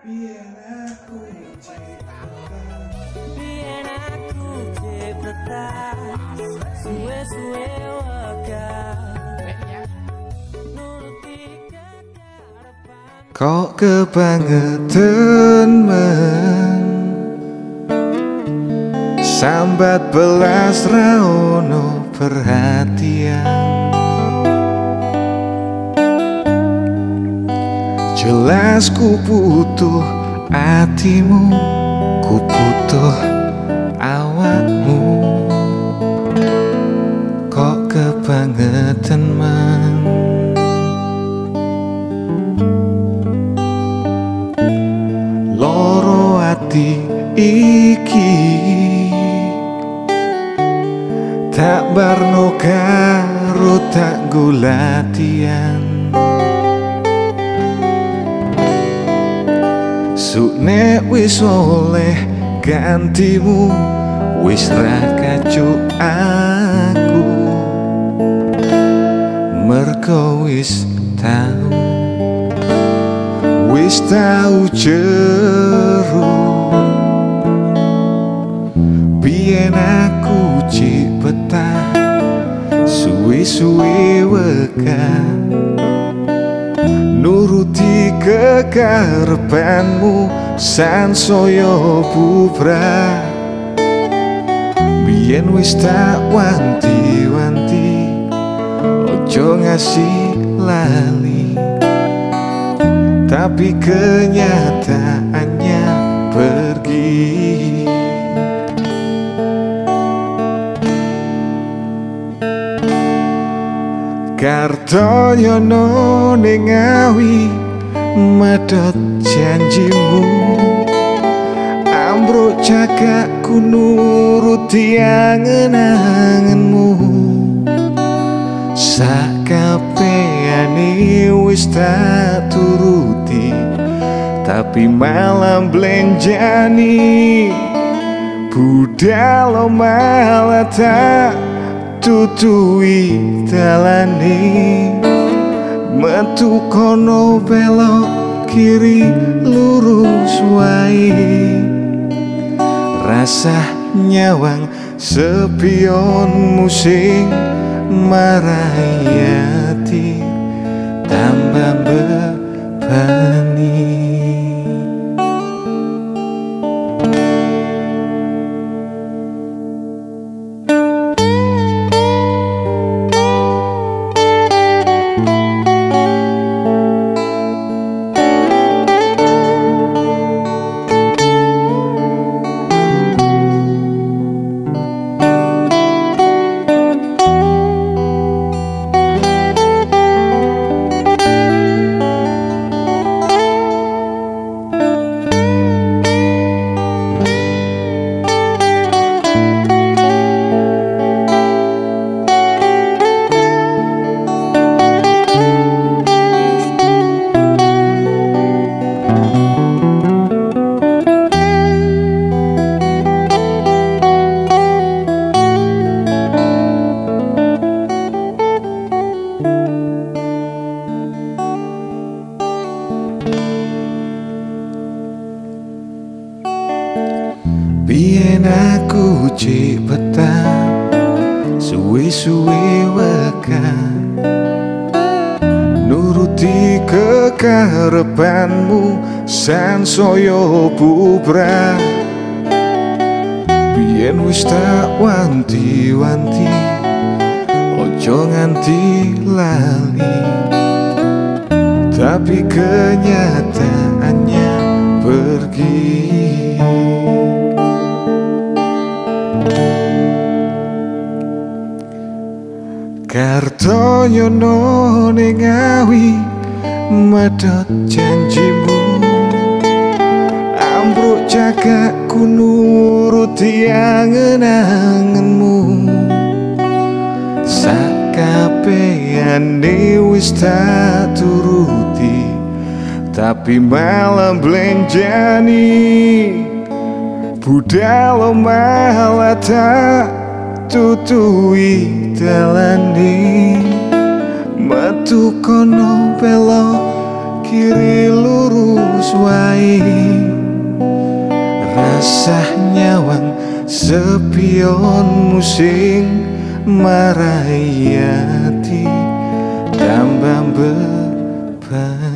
Biyen aku cepetan suwe-suwe kok kebangetan men sambat belas raono perhatian jelas ku butuh hatimu, ku butuh awakmu. Kok kebangetan man loro ati iki tak barno karo tak gulatian sukne wis oleh gantimu wis ra kacuk aku mergo wis tau jero biyen aku cik betah suwe-suwe wekan nuruti kekarepanmu sansaya bubrah biyen wis tak wanti-wanti ojo ngasih lali tapi kenyataannya pergi Kartoyono ning ngawi medhot janjimu ambruk cagakku nuruti angen-angenmu sakabehane wis tak turuti tapi malam blenjani budal malah tak tutui dalane metu kono belok kiri lurus wae rasa nyawang sepion musing marai ati tambah bebani biyen aku cik betah suwe-suwe wekan nuruti kekarepanmu sansaya bubrah biyen wis tak wanti-wanti ojo nganti lali tapi kenyataannya pergi Kartoyono ning ngawi medhot janjimu ambruk cagakku nuruti angen-angenmu sakabehane wis tak turuti tapi malam blenjani budal malah tak tutui dalane metu kono belok kiri lurus wae Resah nyawang sepion musing marayati tambah beban.